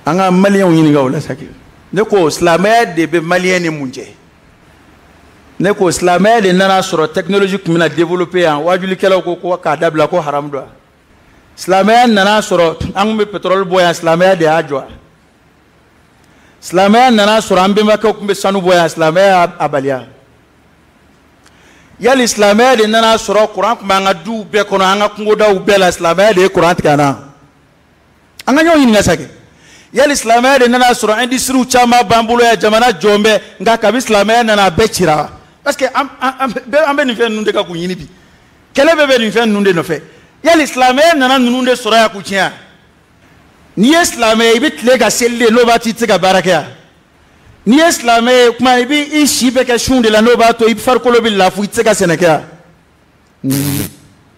anga malien ɲini ga wala saki ne ko silamɛya de bɛ malien ni mun cɛ ne ko silamɛya de nana sɔrɔ technologie kun bɛna développer yan wajulikɛlaw ko k'a dabila ko haram don silamɛya nana sɔrɔ an kun bɛ pétrole bɔ yan silamɛya de y'a jɔ silamɛya nana sɔrɔ an bɛnbakɛw kun bɛ sanu bɔ yan silamɛya y'a baliya yali silamɛya de nana sɔrɔ kuran kun bɛ an ka duw bɛɛ kɔnɔ an ka kungodaw bɛɛ la silamɛya de ye kuran tigɛ an na an ka ɲɔgɔn ɲininka sake yali silamɛya de nana sɔrɔ industrie caman b'an bolo yan jamana jɔn bɛ nka kabi silamɛya nana a bɛɛ cira parce que an bɛ nin fɛn ninnu de ka k'u ɲini bi kɛlɛ bɛɛ bɛ nin fɛn ninnu de nɔfɛ yali silamɛya nana ninnu de sɔrɔ yan k'u tiɲɛ n'i ye silamɛ ye i bɛ tile ka seli de n'o b'a to i tɛ se ka baara kɛ yan n'i ye silamɛ ye kuma i bɛ i si bɛ kɛ sun de la n'o b'a to i farikolo bɛ lafu i tɛ se ka sɛnɛ kɛ yan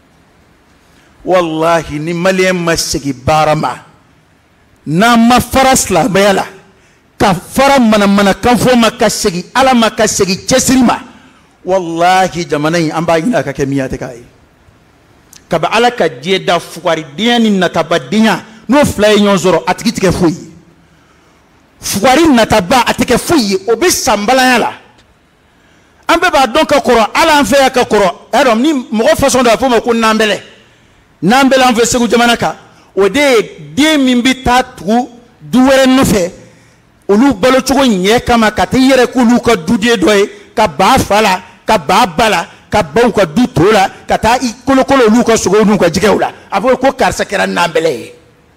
walahi ni maliyɛn ma segin baara ma n'an ma fara silamɛya la ka fara manamanakanfɔ ma ka segin ala ma ka segin cɛsiri ma walahi jamana in an b'a ɲini a ka kɛ min a tɛ k'a ye kaba ala ka diɲɛ da fugaridenya ni natabadenya n'o fila ye ɲɔgɔn sɔrɔ a tigi tɛ kɛ foyi ye fugari nataba a tɛ kɛ foyi ye o bɛ sanbalaya la an bɛɛ b'a dɔn ka kɔrɔ ala an fɛ yan ka kɔrɔ ɛrɔ ni mɔgɔ fasɔn dɔ a fɔ ma ko nanbɛlɛ nanbɛlɛ an fɛ segu jamana kan o de ye den min bɛ taa tugu du wɛrɛ nɔfɛ olu balo cogo ɲɛ kama ka taa i yɛrɛ k'olu ka duden dɔ ye ka ba fa la ka ba ba la ka baw ka du to la ka taa i kolokolo olu ka sogow n'u ka jɛgɛw la a fɔ ko karisa kɛra nanbɛlɛ ye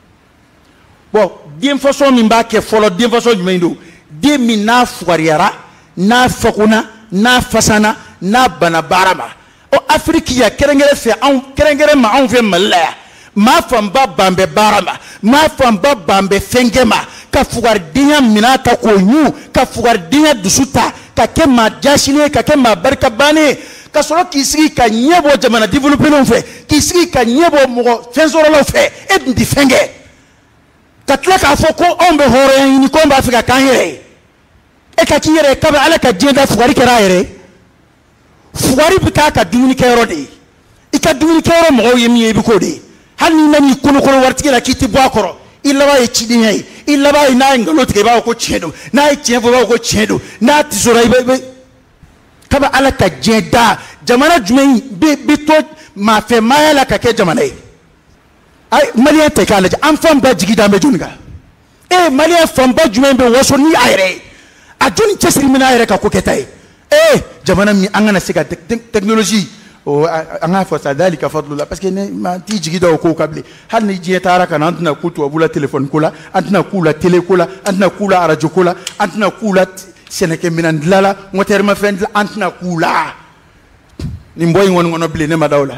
bon den façon min b'a kɛ fɔlɔ den façon jumɛn don den min n'a fugariyara n'a fakuna n'a fasana n'a bana baara ma o Afiriki ya kɛrɛnkɛrɛn ma anw fɛ Mali la yan maa fanba ban bɛ baara ma maa fanba ban bɛ fɛnkɛ ma ka fugaridenya minɛ ta k'o ɲu ka fugaridenya dusu ta ka kɛ maa jasinen ye ka kɛ maa barikabannen ye ka sɔrɔ k'i sigi ka ɲɛ bɔ jamana développelenw fɛ k'i sigi ka ɲɛ bɔ mɔgɔ fɛnsɔrɔlaw fɛ e dun tɛ fɛn kɛ ka tila k'a fɔ ko anw bɛ hɔrɔnya ɲini ko anw b'a fɛ ka k'an yɛrɛ ye e ka k'i yɛrɛ ye kabi ala ka diɲɛ da fugari kɛra a yɛrɛ ye fugari bɛ k'a ka dumunikɛyɔrɔ de ye i ka dumunikɛyɔrɔ mɔgɔw ye min ye i bɛ k'o de ye hali n'i nan'i kolokolo waritigi la k'i tɛ bɔ a kɔrɔ i laban ye cidenya ye i laban ye n'a ye nkalon tigɛ i b'a fɔ ko tiɲɛ don n'a ye tiɲɛ fɔ i b'a fɔ ko tiɲɛ don n'a tisora i bɛ kabi ala ka diɲɛ da jamana jumɛn bɛ to maafɛmaaya la ka kɛ jamana ye maliyɛn tɛ k'a lajɛ an fan bɛɛ jigi d'an bɛ jɔnni kan maliyɛn fanba jumɛn bɛ waso ni a yɛrɛ ye a jɔnni cɛsiri min a yɛrɛ ka ko kɛta ye jamana min an kana se ka technologie an k'a fɔ sa dalika fadlullah parce que ne t'i jigi da o kow kan bilen hali ni diɲɛ taara ka na an tɛna ku tubabu la téléphone ko la an tɛna k'u la télé ko la an tɛna k'u la radio ko la an tɛna k'u la sɛnɛkɛminɛn dilan la moteur mafɛn dilan an tɛna k'u la nin bɔ in kɔni kɔnɔ bilen ne ma da o la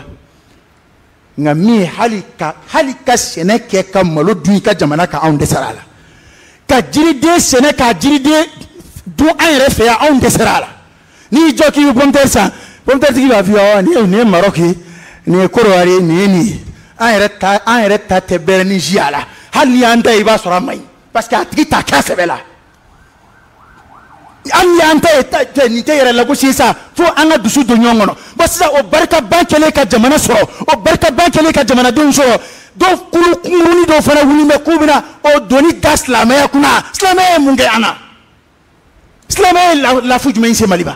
nka min ye hali ka sɛnɛ kɛ ka malo dun i ka jamana kan anw dɛsɛra a la ka jiriden sɛnɛ ka jiriden dun an yɛrɛ fɛ yan anw dɛsɛra a la n'i y'i jɔ k'i bɛ pomme de terre san pomme de terre tigi b'a f'i ye nin ye Maroc ye nin ye Côte d'Ivoire ye nin ye nin ye an yɛrɛ ta tɛ bɛrɛ ni zi a la hali n'i y'an da i b'a sɔrɔ a man ɲi parce que a tigi t'a kɛ a sɛbɛ la hali n'i y'an ta ye nin tɛ yɛrɛ lagosi ye sa fo an ka dusu don ɲɔgɔn kɔnɔ bon sisan o barikaban kɛlen ka jamana sɔrɔ o barikaban kɛlen ka jamanadenw sɔrɔ dɔw kunkurunin dɔw fana wuli bɛ k'u bɛna o doni da silamɛya kunna silamɛya ye mun kɛ an na silamɛya ye lafu jumɛn se Mali ma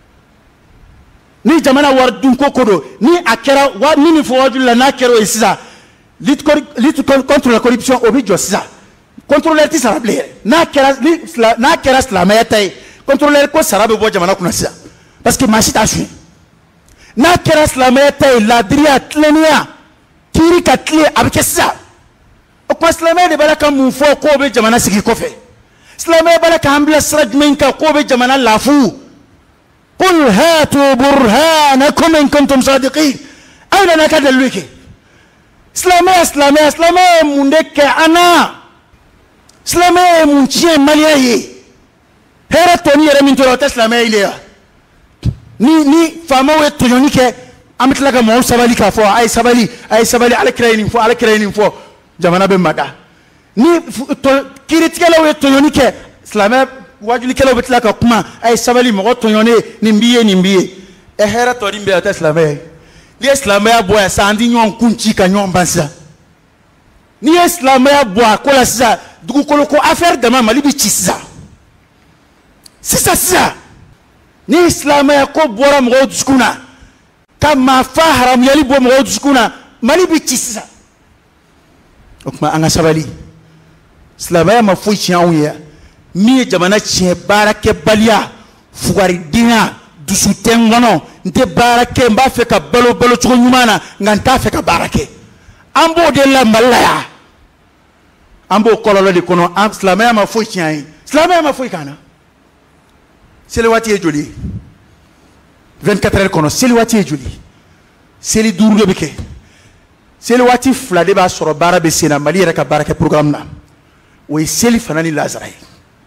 ni jamana wari dunko ko don ni a kɛra ni nin fɔ wajulu la n'a kɛra o ye sisan lutte contre la corruption o bɛ jɔ sisan contrôleur tɛ sara bilen yɛrɛ n'a kɛra silamɛya ta ye contrôleur ko sara bɛ bɔ jamana kunna sisan parce que maa si t'a suɲɛ n'a kɛra silamɛya ta ye laadiriya tilennenya kiiri ka tile a bɛ kɛ sisan o tuma silamɛya de b'a la ka mun fɔ k'o bɛ jamana sigi kɔfɛ silamɛya b'a la k'an bila sira jumɛn kan k'o bɛ jamana lafu قل هاتوا برهانكم إن كنتم صادقين أين أنا كذا اللوكي سلامة مندك أنا سلامة منشي ملياي هذا توني رمين ترى تسلامة إليها ni fama we tonyoni ke amitla ka mo sabali ka fo ay sabali ala krayni fo jamana be mada ni kiritikela we tonyoni ke islam wajuli kela betla ka kuma ay sabali mo tonyone ni mbiye hera to dimbe ata islamé li islamé abo ya sandi nyon kunchi ka nyon bansa ni islamé abo akola sisa dugukolo ko affaire dama mali bi ci sisan ni islamaya ko bora mɔgɔw dusukuna ka maafa haramuyali bɔ mɔgɔw dusukuna mali bi ci sisan o kuma an ka sabali islamaya ma foyi tiɲɛ anw ye min ye jamana tiɲɛ baarakɛbaliya fugaridenya dusutɛ n kɔnɔ n tɛ baara kɛ n b'a fɛ ka balo cogo ɲuman na nka n t'a fɛ ka baara kɛ an b'o de la mali la yan an b'o kɔlɔlɔ de kɔnɔ an silamɛya ma foyi tiɲɛ an ye silamɛya ma foyi k'an na seli waati ye joli ye 24 heures kɔnɔ seli waati ye joli seli 5 de bɛ kɛ seli waati 2 de b'a sɔrɔ baara bɛ sen na mali yɛrɛ ka baara kɛ programme na o ye seli fana ni lazara ye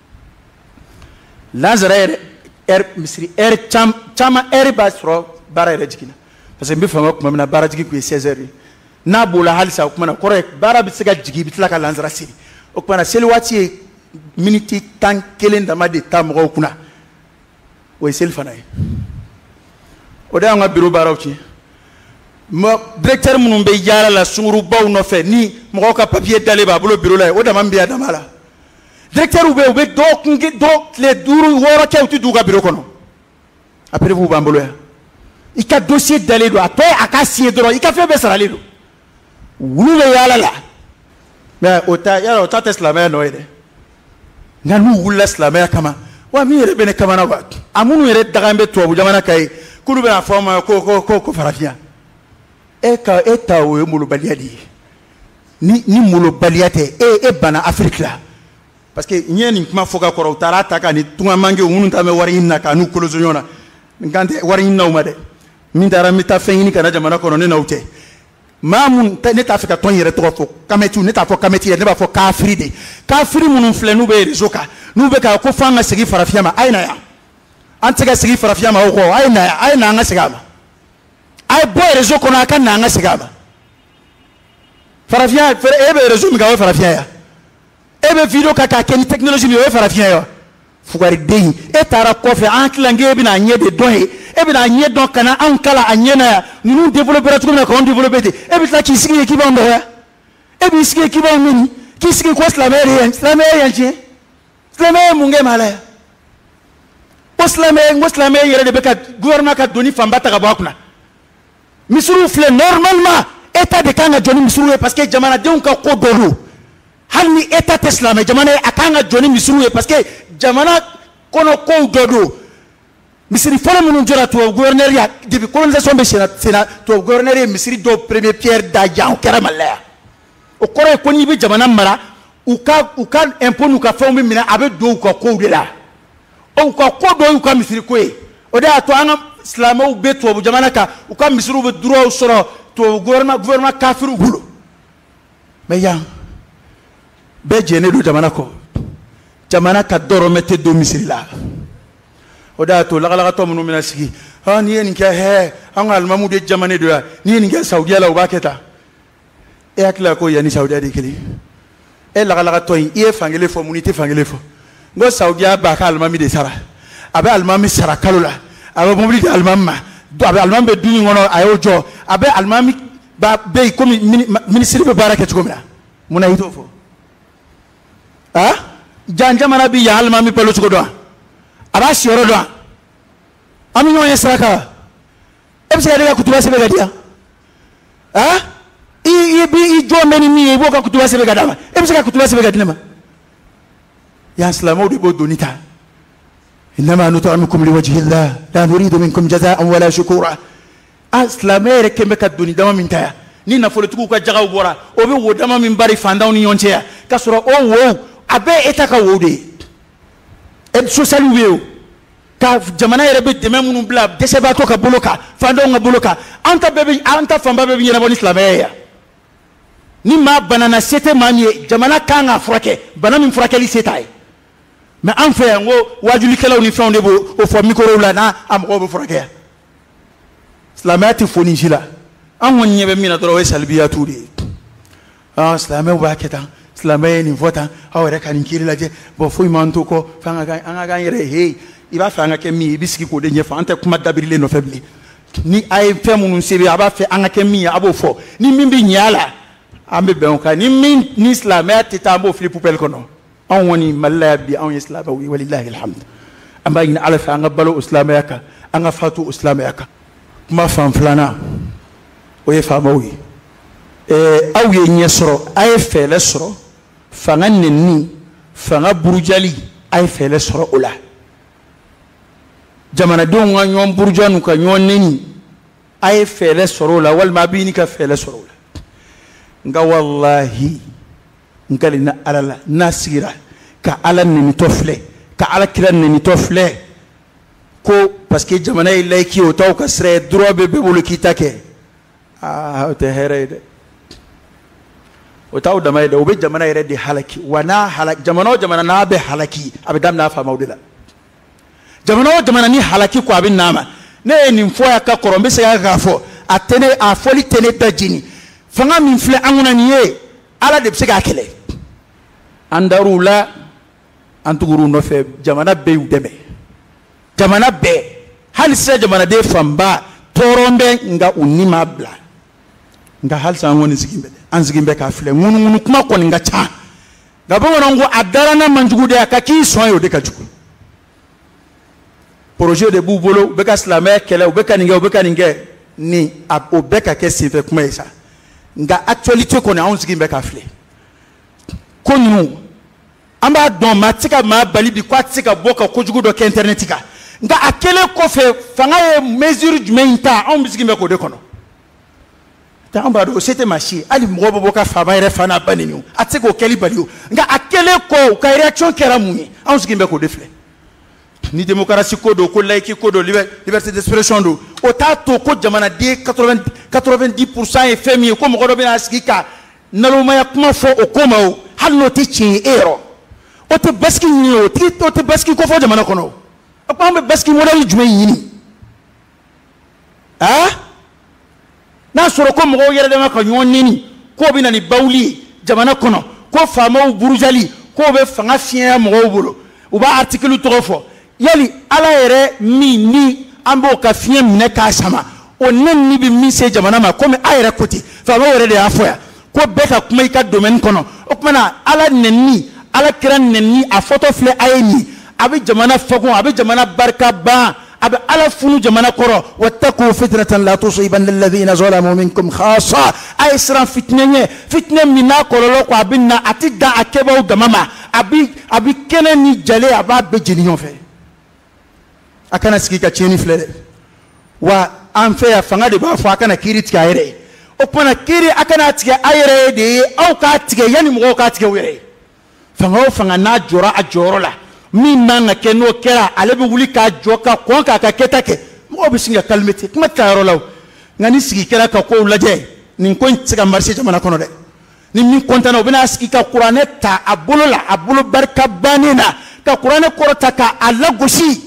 lazara yɛrɛ misiri heure caman heure b'a sɔrɔ baara yɛrɛ jiginna parce que n bɛ fanga tuma min na baara jigin tun ye 16 heures ye n'a b'o la halisa o tuma na kɔrɔ ye baara bɛ se ka jigin i bɛ tila ka lazara seli o tuma na seli waati ye miniti 11 dama de ta mɔgɔw kunna o ye seli fana ye o de y'an ka bureau baaraw tiɲɛ directeur minnu bɛ yaala la sungurubaw nɔfɛ ni mɔgɔw ka papier dalen b'a bolo bureau la ye o dama bɛ yan dama la directeur bɛ yen u bɛ dɔw tile 5 6 kɛ u tɛ d'u ka bureau kɔnɔ a prévu b'an bolo yan i ka dossier dalen don a tɔ ye a ka signer dɔrɔn i ka fɛn bɛɛ saralen don wulu bɛ yaala la mais o ta yala o ta tɛ silamɛya nɔ ye dɛ nka n'u wulila silamɛya kama wa min yɛrɛ bɛ ne kamana kuwa a minnu yɛrɛ dagan bɛ tubabu jamana kan ye k'olu bɛna fɔ ma ko farafinya e ta o ye molobaliya de ye ni molobaliya tɛ e banna Afiriki la parce que n ye nin kuma fɔ ka kɔrɔ u taara ta ka ni tungamangew minnu ta bɛ wari ɲini na k'a n'u koloso ɲɔgɔn na n kan tɛ wari ɲininaw ma dɛ min taara n bɛ taa fɛn ɲini ka na jamana kɔnɔ ne n'aw cɛ maa mun ne t'a fɛ ka tɔn yɛrɛ tɔgɔ fɔ kamɛtiw ne t'a fɔ kamɛti yɛrɛ ne b'a fɔ kafiri de kafiri minnu filɛ n'u bɛ réseau kan n'u bɛ ka ko fɔ an ka segin farafinya ma a ye na yan an tɛ se ka segin farafinya ma o kɔ a ye na an ka segin a ma a ye bɔ réseau kɔnɔ a ka na an ka segin a ma farafinya e bɛ réseau min kan o ye farafinya ye e bɛ video kan k'a kɛ ni technologie min ye o ye farafinya ye wa fugariden e taara kɔfɛ an tilankɛ e bɛna a ɲɛ de dɔn ye e bɛna a ɲɛ dɔn ka na anw kala a ɲɛ na yan ninnu développera cogo min na k'anw développer ten e bɛ tila k'i sigi yen k'i b'anw dɔgɔya e b'i sigi yen k'i b'anw nɛni k'i sigi ko silamɛya de ye silamɛya yan tiɲɛ silamɛya ye mun kɛ maa la yan ko silamɛya yɛrɛ de bɛ ka gouvernement ka doni fanba ta ka bɔ a kunna misiriw filɛ normalement état de kan ka jɔ ni misiriw ye parce que jamanadenw ka ko dɔ don hali ni état tɛ silamɛ jamana ye a kan ka jɔ ni misiriw ye parce que jamana kɔnɔ kow dɔ don misiri fɔlɔ minnu jɔra tubabu gouverneur ya depuis colonisation bɛ sen na tubabu gouverneur ye misiri dɔw premier pierre da yan o kɛra Mali la yan o kɔrɔ ye ko n'i bɛ jamana mara u ka impôt n'u ka fɛnw bɛ minɛ a bɛ don u ka kow de la u ka ko dɔ y'u ka misiri ko ye o de y'a to an ka silamɛw bɛ tubabu jamana kan u ka misiriw bɛ droit sɔrɔ tubabu gouvernement kafiriw bolo mais yan bɛɛ jɛnnen don jamana kɔ jamana ka dɔrɔmɛ tɛ don misiri la o de y'a to lagalakatɔ minnu bɛna sigi n'i ye nin kɛ an ka alimamuw de jamanen don yan n'i ye nin kɛ Saudiya la u b'a kɛ tan e hakili la ko yan ni Saudiya de kelen e lagalakatɔ in i ye fankelen fɔ mun i tɛ fankelen fɔ n ko Saudiya b'a ka alimami de sara a bɛ alimami sara kalo la a bɛ mobili di alimami ma a bɛ alimami bɛ dumuni kɔnɔ a y'o jɔ a bɛ alimami bɛ yen komi minisiri bɛ baara kɛ cogo min na mun na i t'o fɔ jan jamana bɛ yan alimami balo cogo dɔn a b'a siyɔrɔ dɔn an bɛ ɲɔgɔn ye saraka wa e bɛ se ka ne ka kutuba sɛbɛn ka di yan i jɔ mɛ ni min ye i b'o ka kutuba sɛbɛn ka d'a ma e bɛ se ka kutuba sɛbɛn ka di ne ma yan silamɛw de b'o doni ta إنما نطعمكم لوجه الله لا نريد منكم جزاء ولا شكورا silamɛ yɛrɛ kɛn bɛ ka doni dama min ta yan ni nafolotigiw ka jagaw bɔra o bɛ wo dama min bari fantanw ni ɲɔgɔn cɛ yan k'a sɔrɔ o wo a bɛɛ eta ka wo de ye aide sociale bɛ yen o ka jamana yɛrɛ bɛ dɛmɛ minnu bila dɛsɛbaatɔ ka bolo kan fantanw ka bolo kan an ta fanba bɛɛ bɛ ɲɛnabɔ ni silamɛya ye yan ni maa banana se tɛ maa min ye jamana kan ka furakɛ bana min furakɛli se t'a ye mais an fɛ yan ko wajulikɛlaw ni fɛnw de b'o fɔ microw la n'a mɔgɔw bɛ furakɛ yan silamɛya tɛ fɔ nin si la an kɔni ɲɛ bɛ min na dɔrɔn o ye salibiyatu de ye silamɛw b'a kɛ tan silamɛ ye nin fɔ tan aw yɛrɛ ka nin kiiri lajɛ bon foyi m'an to kɔ f'an ka k'an yɛrɛ ye i b'a fɛ an ka kɛ min ye i bɛ sigi k'o de ɲɛfɔ an tɛ kuma dabirilen nɔfɛ bilen ni a ye fɛn minnu se bɛ a b'a fɛ an ka kɛ min ye a b'o fɔ ni min bɛ ɲɛ a la ambe ben ka ni islam ya titambo fili poubelle kono on woni malla bi on islam wi walillahi alhamd amba ina ala fa nga balo islam yaka anga fatu islam yaka kuma fam flana o ye fama wi aw ye nyesro ay fele soro fanga nenni fanga burujali ay fele soro ola jamana don wa nyon burujanu ka nyon neni ay fele soro la wal mabini ka fele soro la nga wallahi ngalina alala nasira ka ala neni tofle ka ala kila neni tofle ko parce que jamana ilay ki o taw ka sre drobe be bolu kitake o te herede o taw damay da o be jamana yere di halaki wana halak jamana na be halaki abidam na fa mawdila jamana ni halaki ko abin nama ne ni mfo ya ka korombe se ga fo atene a foli tene tajini fanga min fle anguna niye ala de se ga kele andarula antuguru no fe jamana be udeme jamana be halisa jamana de famba torombe nga unima bla nga halsa ngoni zigimbe an zigimbe ka fle ngunu kuma ko nga cha nga bongo ngo adarana manjugu de akaki soyo de kajugu projet de boubolo beka slamé kele beka ninge ni o beka ke sife kuma isa nga actualité ko na on zigimbe ka fle konu amba don matika ma bali bi kwatika boka kojugu do ke internetika nga akele ko fe fanga ye mesure du mainta on zigimbe ko de kono ta amba do c'était machi ali mrobo boka fama ere fana baninu atiko keli baliyo nga akele ko ka réaction kera muni on zigimbe ko de fle ni démocratie ko do ko laïque ko do liberté d'expression do o ta to ko jamana de 90% e femi ko mo ko do bina skika naluma ya kuma fo o koma o halno ti chi ero o te baski ni o te baski ko fo jamana kono o pa me baski model jume yini na soro ko mo yere de maka nyon nini ko bina ni bawli jamana kono ko fama burujali ko be fanga fien mo bolo o ba article to fo yali ala yere ni ambo ka fien mine ka sama o nen ni bi mi se jamana ma comme ayere koti fama yere de afoya ko beka kuma ika domaine kono o kuma na ala nenni ala kira nenni a photo fle ayeni abi jamana fagon abi jamana barka ba abi ala funu jamana koro wattaqu fitnatan la tusibanna alladhina zalamu minkum khassa ay sran fitnenye fitne mina kololo ko abinna atida akeba udamama abi kene ni jale aba be jinion fe akana sikika cheni fle wa anfe ya fanga de ba fo akana kiritika ayre o pona kiri akana tige ayre de au ka tige yani mo ka tige were fanga na jora a joro la mi manga ke no kera ale bi wuli ka joka ko ka ketake mo bi singa kalmete kuma ta yoro law ngani sigi kera ka ko laje nin ko tsiga marché jamana kono de ni min kontana obina sigi ka qur'ane ta abulu barka banina ka qur'ane korota ka alla goshi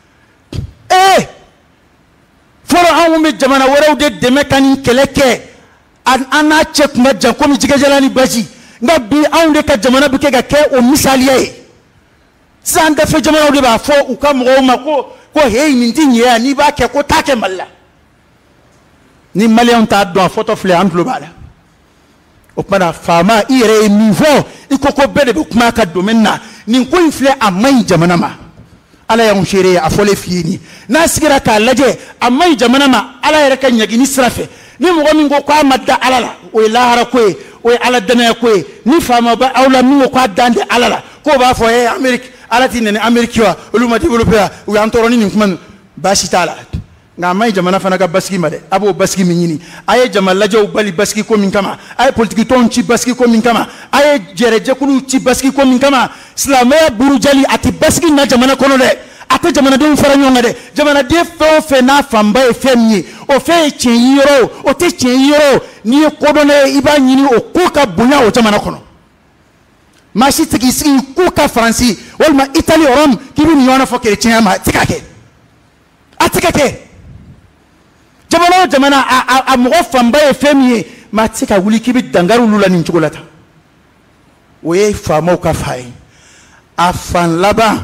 foro an me jamana waraw de deme kan keleke ana check ma jan ko mi jigajalani baji nga bi an de ka jamana bi ke ga ke o misaliye san da fe jamana de ba fo u ka mo ma ko hey min tinye ni ba ke ko take malla ni malion ta do photo fle am global o pana fama ire niveau iko ko bede be kuma ka domaine na ni ko infle amai jamana ma ala ya unshere afole fini na sigira ka laje amai jamana ma ala ya kan yagi ni srafe ni mo mi ngo ko amadda alala o lahara ko o ala dana ko ni fama ba awla mi ko dande alala ko ba fo amerique alati ne amerique wa uluma développer o antoroni ni kuma bashi tala nga mai jamana fana ga baski made abo baski minyini aye jamala lajo bali baski ko min kama aye politique ton ci baski ko min kama aye jereje kulu ci baski ko min kama islamaya burujali ati baski na jamana kono de ate jamana de faranyo ngade jamana de fe na famba e femni o fe chinyiro o te chinyiro ni ko done iba nyini o ko ka bunya o jamana kono mashi tigi si ko ka franci walma italy rom kibi ni yona fo ke chinyama tikake atikake jamana a mo famba e femni matika wuli kibi dangaru lula ni chugolata oye famo ka fay afan laba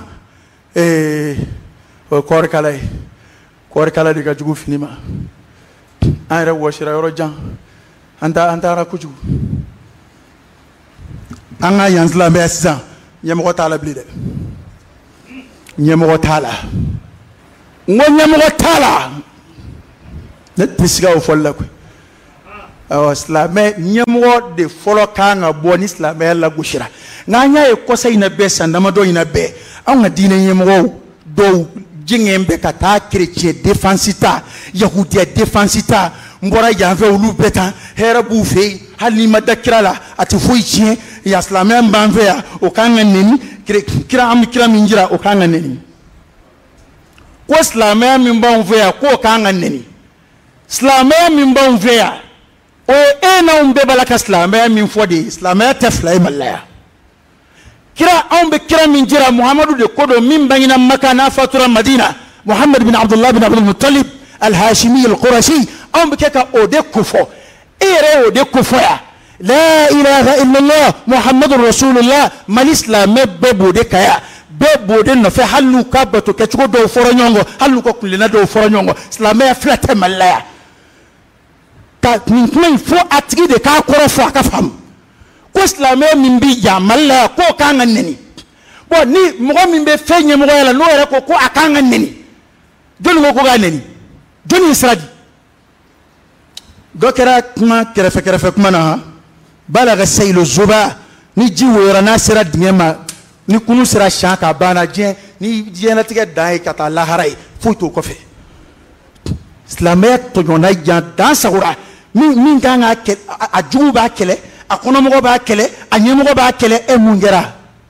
kore kala diga jugu finima ayra washira yoro jan anta ra kuju anga yansla be sisan nyamoko tala blide nyamoko tala ngo nyamoko tala ne tisiga o folla ko islamé nyamoko de folo kanga boni islamé la gushira nganya e kosa ina be sandama do ina be anga dine nyamoko do jingembe kata chrétien défensita yahudia défensita mbora yanve ulu beta hera bufe hali madakira la ati foichien ya islamé mbanve ya okanga neni kira am kira minjira okanga neni ko islamé mbanve ya ko okanga neni islamé mbanve ya o ena umbe balaka islamé minfodi islamé tafla malaya kira ambe kira minjira muhammadu de kodo mimbangina makana fatura madina muhammad bin abdullah bin abdul muttalib al-hashimi al-qurashi ambe keka ode kufo ere ode kufo ya la ilaha illallah muhammadur rasulullah mal islam bebo de kaya bebo de no fe halu kabato kechugo do foronyongo halu ko kulina do foronyongo islam ya flate malaya ka min fo atigi de ka korofo akafam ko islamé mimbi ya malla ko kanga neni bo ni mo mimbe fenye mo yala no yala ko akanga neni joni ko ga neni joni isradi dokera kuma kerefe kuma na balaga saylo zuba ni jiwera na sira dingema ni kunu sira shaka bana je ni je na tige dai kata laharai fuito ko fe islamé to jona ya dan sahura min kanga ajuba kele akono mo ba kele anyemo ba kele e mungera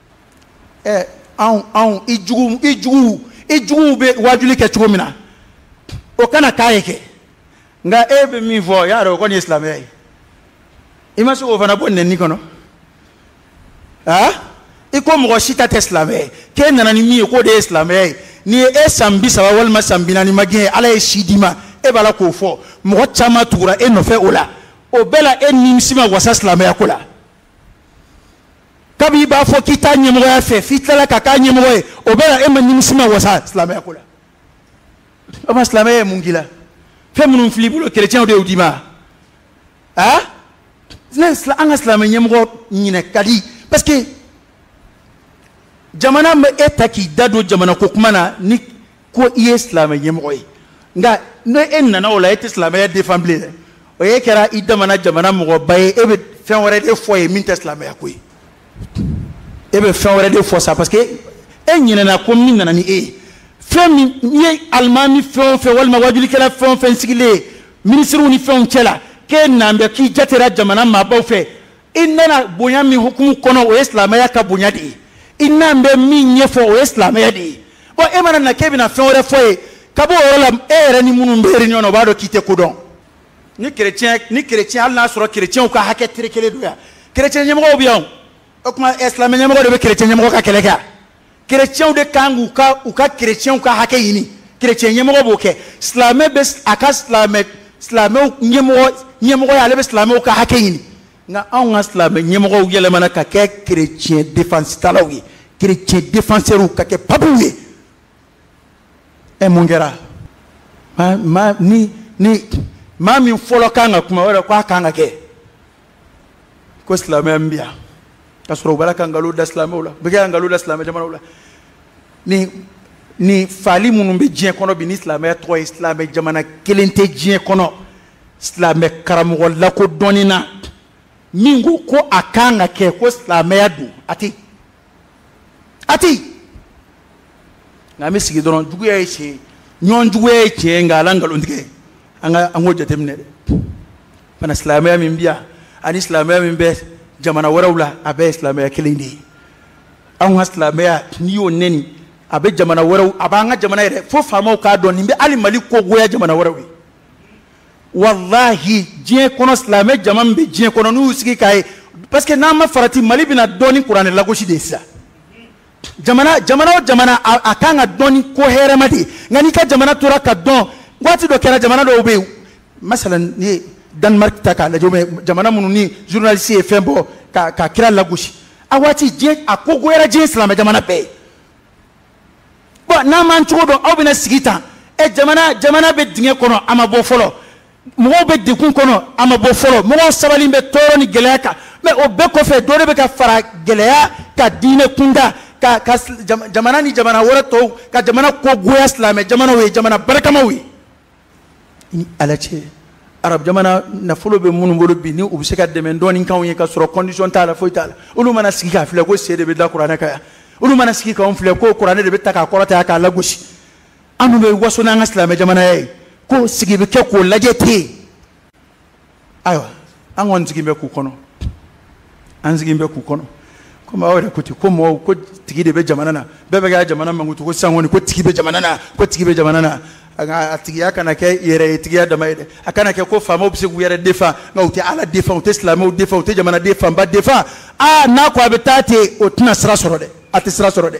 ijugu be wajuli ke chugomina o kana kayeke nga ebe mi vo ya ro ko ni islamé imaso o fana bonne ni kono iko mo shita te islamé ke nana ni mi ko de islamé ni e sambi sawa wal masambina ni magin ala e shidima e bala ko fo mo chama tura e no fe ola o bela ennim sima wasa islamé akola kabi ba fo kita nyemo ya fe fitala kaka nyemo o bela ennim sima wasa islamé akola o ma islamé mungila fe munum flibulo chrétien de udima anga islamé nyemo nyine kadi parce que jamana me etaki dado jamana ko kumana ni ko islamé nyemo nga no enna na ola islamé défendre o yekera idamana jamana mo baye ebe fen wore de foye min islamé akoy ebe fen wore de fo ça parce que enyina na ko min na ni femi ni almami fen walma wajuli kala fen sigile ministre ni fen kela ke nambe ki jatera jamana ma baw fe inna bonya mi hukumu kono o islamé ya ka bonya di inna mbe mi nyefo o islamé ya di bo e mana na kebi na fen wore foye kabo wala ere ni munu mbere ni ono bado kite kodon ni chrétien Allah sura chrétien ka haket trekele doya chrétien nyemo obion okuma islamé nyemo de chrétien nyemo ka keleka chrétien de kangu ka uka chrétien ka hake yini chrétien nyemo boke islamé bes aka islamé nyemo ya le islamé ka hake yini nga on islamé nyemo yele mana ka ke chrétien défense talawi chrétien défenseur ka ke pabuye e mungera mami folo kanga kuma wala kwa kanga ke ko islamé mbia kasoro bala kanga lu da islamé wala biga kanga lu da islamé jamana wala ni fali munu be jien kono bi ni islamé to islamé jamana kelente jien kono islamé karamo la ko donina mingo ko akanga ke ko islamé adu ati ngami sigi donon jugu ya che nyon jugu ya che ngala ngalo ndike anga angoje temne pana islamé min biya ani islamé min be jamana warawla abe islamé kelindi an islamé ni yo neni abe jamana waraw abanga jamana ere fo famo ka don nimbe ali malik ko goya jamana warawi wallahi jien kono islamé jamam be jien kono nu sigi kay parce que na ma farati mali bina doni qur'an la goshi de sa jamana akanga doni ko heremadi ngani ka jamana tura ka don wati do kera jamana do be masalan ni Denmark taka la jamana munu ni journaliste e fembo ka kira la gushi awati je akogo era je islam jamana be bo na man chugo do awbina sigita e jamana be dinge kono ama bo folo mo be dekun kono ama bo folo mo sabali be toro ni geleka mais o be ko fe do de be ka fara geleya ka dine kunda ka jamana ni jamana wora to ka jamana ko goya islam jamana we jamana barakama we ni alache arab jamana na folo be munu bolo bi ni o be se ka deme ndoni kan ye ka soro condition ta la foita la ulu mana sigi ka file ko sede be da qur'ana ka ulu mana sigi ka on file ko qur'ana de be ta ka korata ka la goshi anu be waso na islam jamana ye ko sigi be ke ko lajete aywa an won sigi be ku kono an sigi be ku kono kuma awre ko ti ko mo ko tigi de be jamana na be be ga jamana mangutu ko sanwoni ko tigi be jamana na ko tigi be jamana na aga tigi akana ke yere tigi da maide akana ke ko famo bisi gu yere defa ngauti ala defa o islamu defa o jamana defa ba defa na ko abetate o tuna sra sorode ati sra sorode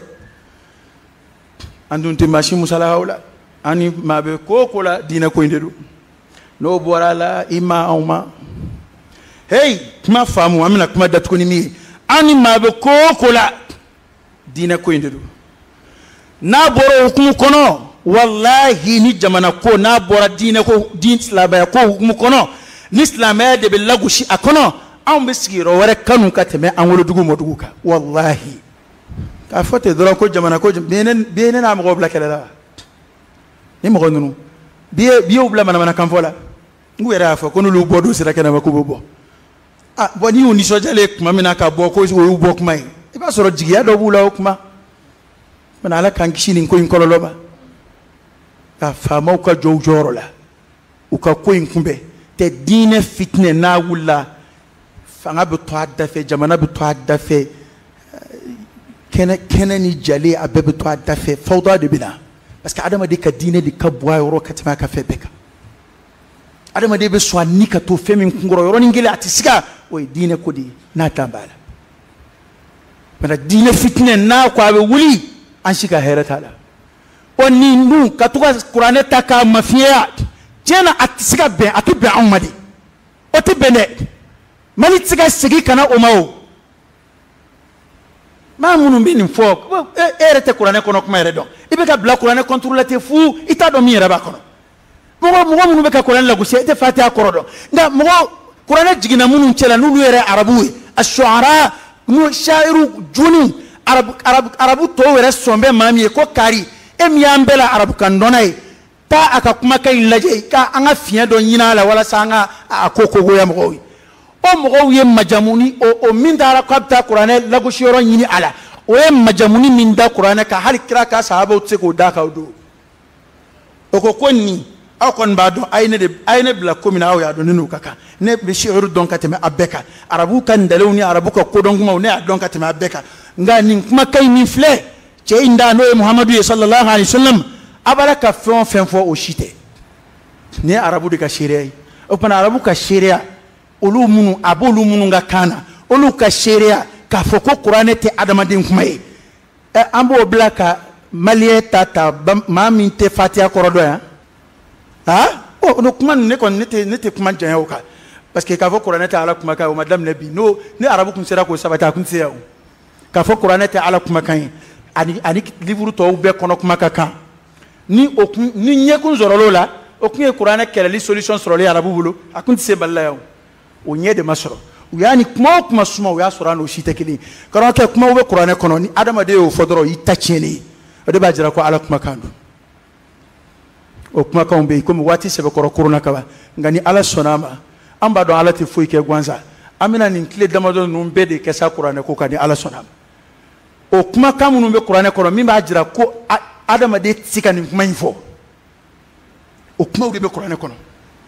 andun ti mashi musala haula ani mabe ko la dina ko indedu no borala ima auma hey kuma famu amina kuma datukuni mi ani mabe ko la dina ko indedu na boro hukumu kono wallahi ni jamana ko na bora dina ko din islama ko hukumu kono ni islama de be lagushi akono an be sigiro wore kanu ka teme an wolo dugu modugu ka wallahi ka fote dora ko jamana ko benen na mo bla kala ni mo nunu biye ubla mana kan fola ngu era fa ko lu bodo sira kana ma ko bobo boni oni sojale kuma mina ka bo ko wo bo kuma e ba soro jigiya do bula kuma mana ala kan kishini ko in kololoba ka fama ka joro la u ka ko in kumbe te dine fitne na wula fanga be to adda fe jamana be to adda fe kene ni jale abebe to adda fe fawda de bina parce que adama de ka dine de ka boy ro katima ka fe beka adama de be so ni ka to fe min ngoro ro ni ngile atisika o dine ko di na tambala mana dine fitne na ko abe wuli an shika herata la oni nu katuka qur'ane taka mafiya jena atisika be atibe amadi o tibene mali tsika sigi kana omao ma munu mbini fo erete qur'ane kono kuma eredo ibe ka bla qur'ane contrôler te fu ita do mi reba kono mo munu be ka qur'ane lagu se te fatiha korodo nda mo qur'ane jigina munu chela nulu ere arabu ash-shu'ara mu shairu juni arabu to were sombe mami ko kari emyambela arabu kandonai ta aka kuma kai laje ka anga fiya do nyina la wala sanga akoko go ya mo o mo ye majamuni o mindara qabta qur'ane lagu shiro nyini ala o ye majamuni minda qur'ane ka hal kira ka sahaba utse ko da ka do o ko konni akon ba do ayne bla komina o ya do ninu kaka ne be shi'ur don ka teme abeka arabu kan dalawni arabu ka ko don kuma ne don ka teme abeka ngani kuma kai min fle che inda no muhammadu sallallahu alaihi wasallam abaraka fon fo o shite ne arabu de ka sharia o pana arabu ka sharia olu munu abolu munu nga kana olu ka sharia ka foko qur'ane te adamadin kuma e ambo blaka malie tata mami te fatia korodo ya o no kuma ne kon ne te kuma janya o ka parce que ka foko qur'ane te ala kuma ka o madame nabi no ne arabu kun sera ko sabata kun se ya ka foko qur'ane te ala kuma kan ani livre to be kono kuma kan ni okun ni nyekun zorolo la okun e qur'ane kele solution sur le arabu bulo akun se balla ya o nye de masoro yani kuma suma o ya soro no shite kili karon ke kuma be qur'ane kono ni adama de o fodoro itacheni o de ba jira ko ala kuma kan o kuma kan be ko wati se be koro corona ka ba ngani ala sonama amba do ala ti fuike gwanza amina ni kile damado no be de kesa qur'ane ko kan ni ala sonama o kuma kan mun be qur'ane kono mi ba jira ko adama de tsika ni kuma info o kuma be qur'ane kono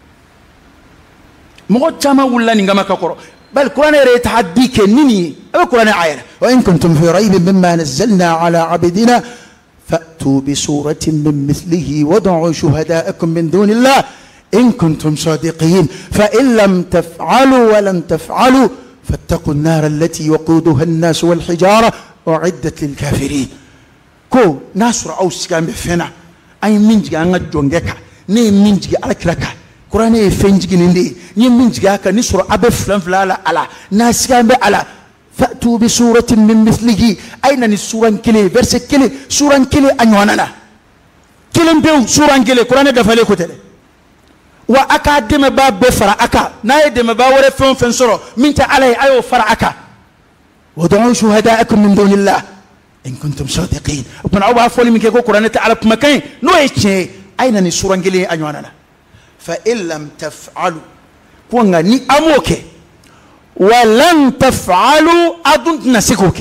mo chama wala ni ngama ka koro bal qur'ane re tahaddi ke nini o qur'ane ayana wa in kuntum fi rayb mimma nazzalna ala abdina fa'tu bi suratin min mithlihi wad'u shuhada'akum min dunillah in kuntum sadiqin fa in lam taf'alu wa lan taf'alu fattaqu an-nar allati waquduha an-nas wal hijara u'iddat lil kafirin ko nasra aw sigam be fena ay minjiga nga jongeka ne minjiga alkraka qur'ane fenjigi ninde ni minjiga ka ni sura abe flan flala ala na sigam be ala fa'tu bi suratin min mithlihi ayna ni suran kile verset kile suran kile anywanana kilim be suran kile qur'ane da fale ko tele wa aka deme ba be fara aka na ye deme ba wore fen fen soro min ta alay ayo fara aka ودعوا شهداءكم من دون الله إن كنتم صادقين وكنا أبغى أفولي من كيكو قرآن تعالى بمكان نو إيش أين نسورة إنجيلي أنيوانا فإن لم تفعلوا كونا ني أموك ولن تفعلوا أدنت نسيكوك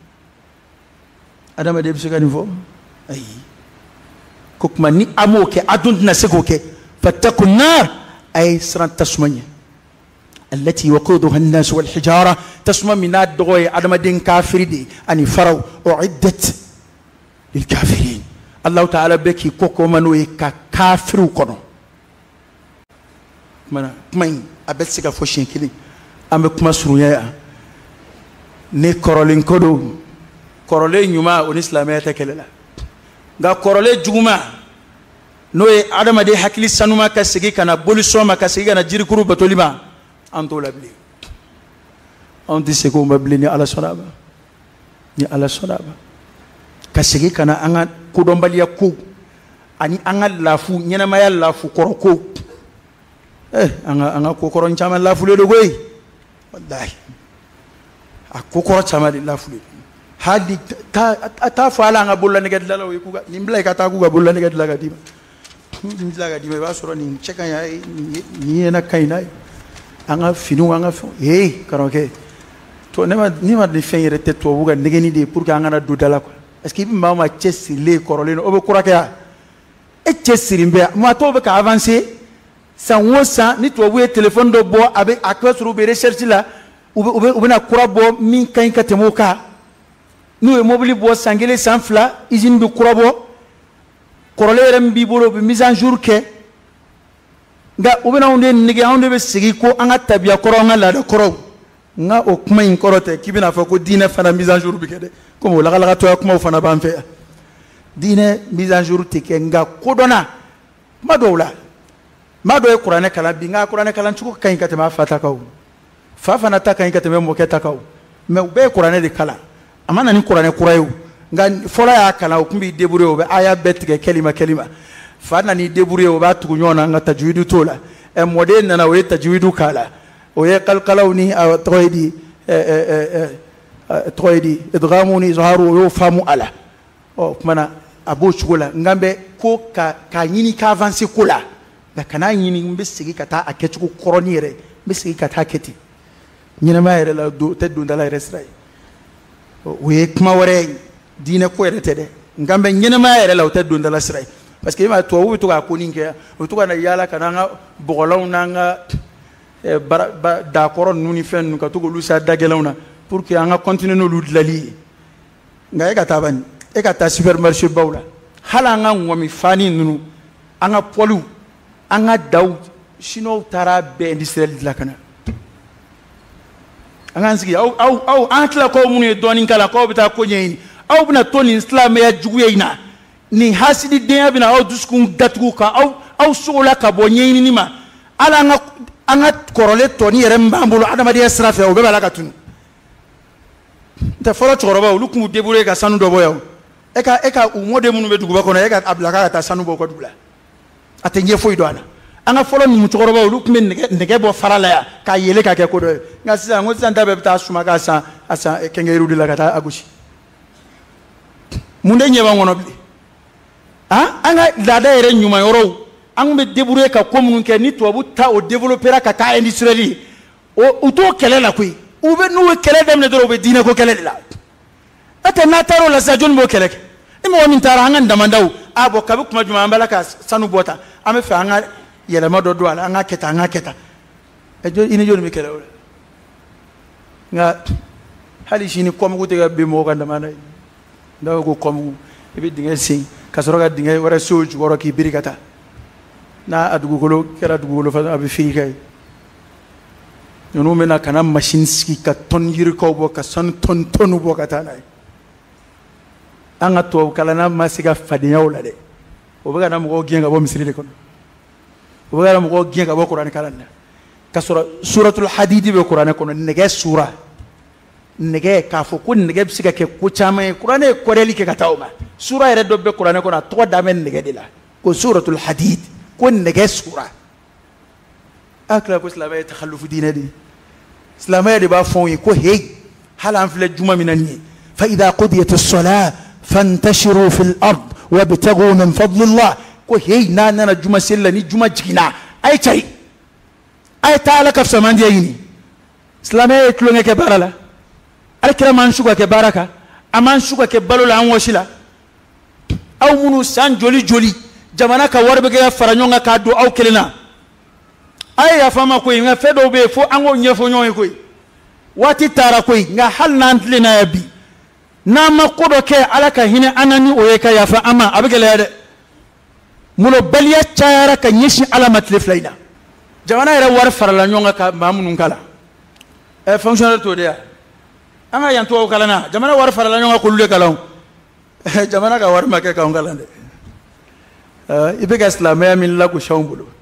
هذا ما ديبسك أنفو أي كوكما ني أموك أدنت نسيكوك فاتقوا النار أي سران تسمني التي وقودها الناس والحجارة تسمى من الدغوي عدم دين كافر دي أني فروا أعدت للكافرين الله تعالى بكي كوكو منوي كافر وكونو مانا كمين أبتسك فوشين كلي أمي كما سرويا ني كورولين كودو كورولين يوما ونسلامية تكللا غا كورولين جوما نوي عدم دي حكلي سنوما كسيكي كان بوليسوما كسيكي كان جيركورو بطوليما أنتو لبلي أنتي سكو مبلي ني على صنابا ني على صنابا كسيكي كان أنا كودون باليا كو أني أنا لافو نينا ما يلافو كوروكو أنا كوكورون شامل لافو لدوغوي والله أكوكورون شامل لافو لدوغوي هادي تافو على أنا بولا نجد لا لو يكوغا نيمبلا كاتاكوغا بولا نجد لا كديما نيمبلا كديما باسورو نين شكا يا نينا كايناي anga finu anga karoke to nema de feire te to buga negeni de pour que anga na dudala ko est ce que mama chesi le koroleno obe kurake ya e chesi rimbe ma to be ka avancer sans wosa ni to bu téléphone do bo abe akosuru be recherche la ube na kurabo min kan ka temoka nu e mobile bo sangele sans fla usine du kurabo korolere mbi bolo be mise en jour ke nga ubena unde nige hunde be sigi ko anga tabia koro nga la koro nga o kuma in korote kibina fa ko dine fana mise en jour bi kede ko mo la to kuma fana ban fe dine mise en jour te ke nga kodona madowla mado e qur'ane kala bi nga qur'ane kala chuko kan kate ma fata kaw fa fana ta kan kate me mo keta kaw me be qur'ane de kala amana ni qur'ane qurayu nga fola ya kala o kumbi debure o be aya betke kelima fana ni debure o ba tugu nyona nga tajwidu tola e model na we tajwidu kala o ye qalqalawni aw toydi idghamuni izharu yo famu ala o mana abo chugula ngambe ko ka nyini ka avancer kula da kana nyini mbe sigi kata akechuko koronire mbe sigi kata keti nyina ma yere la do teddu ndala resray o ye kuma wore dina ko yere tede ngambe nyina ma yere la teddu ndala sray parce que ma to wuto ka koninke o to kana yala kana nga bogolaw nanga da koron nuni fen ka to lu sa dagelawna pour que anga continuer no ludlali nga e ka tabani e ka ta supermarché bawla hala nga ngomi fani nunu anga polu anga daw sino tara be industriel la kana anga nsigi au antla ko munu doni kala ko bita ko nyini au bina toni islam ya juguyeina ni hasidi den bina au duskun datugu ka au sola ka bo nyini ni ma ala anga korole toni yere mbambulo adama de srafe o be bala ka tunu ta folo choroba o lukumu debure ka sanu do boyaw eka umode munu be duguba kono eka ablaka ta sanu bo ko dubla atenye foi do ana anga folo ni muchoroba o lukume ndege bo farala ya ka yele ka ke ko do ngasa ngo santa be ta suma ka asa kengeru dila ka ta agushi munde nyeba ngono bi anga dada ere nyuma yoro angbe debure ka komunun ke ni to bu ta o développer ka ka industriel o to kelela kui ube nuwe kele dem ne doro be dina ko kele la ate na taro la sajon bo kele imo min tara anga ndamandaw abo kabu kuma juma ambala ka sanu bota ame fe anga yele ma do do ala anga keta ejo ine joni mi kele nga hali shini ko mo te be mo ganda mana ndaw ko komu e be dinga sing kasoro ga dinga wara soju woro ki birikata na adugo golo kera adugo golo fa abi fi kay nono mena kana machine ski ka ton yiri ko bo ka son ton bo ka tanay anga to kala na masiga fadinya wala de o baga na mo genga bo misri le kono o baga na mo genga bo qur'an kala na ka suratul hadid be qur'an kono nege sura nege ka fo ko nege bisiga ke ko chama qur'an e ko reli ke ka tawma sura ere do be qur'an kono to da men nege dila ko suratul hadid ko nege sura akla ko silamaya takhallufu diine di silamaya de b'a fɔ ye ko hey hali an filɛ juma min na nin ye fa idha qudiyat as-salat fantashiru fil ard wabtaghu min fadlillah ko hey n'a nana juma seli la ni juma jiginna a ye cari a ye taa ala ka fisamandiya ɲini silamaya ye tulonkɛ kɛ baara la alakira man su ka kɛ baara kan a man su ka kɛ balo la an wɔsi la aw minnu san joli joli jamana ka wari bɛ kɛ ka fara ɲɔgɔn kan k'a don aw kelen na a ye yafa n ma koyi nka fɛn dɔw bɛ yen fo an k'o ɲɛfɔ ɲɔgɔn ye koyi waati taara koyi nka hali n'an tilenna yan bi n'an ma ko dɔ kɛ ala ka hinɛ an na ni o ye ka yafa an ma a bɛ gɛlɛya dɛ molobaliya cayara ka ɲɛsin ala ma tile fila in na jamana yɛrɛ wari farala ɲɔgɔn kan ka maa minnu kala fonctionnaire t'o de yan an ka yan tubabu kalan na jamana wari farala ɲɔgɔn kan k'olu de kalan jamana ka wari ma kɛ k'anw kalan dɛ i bɛ ka silamɛya min lagosi anw bolo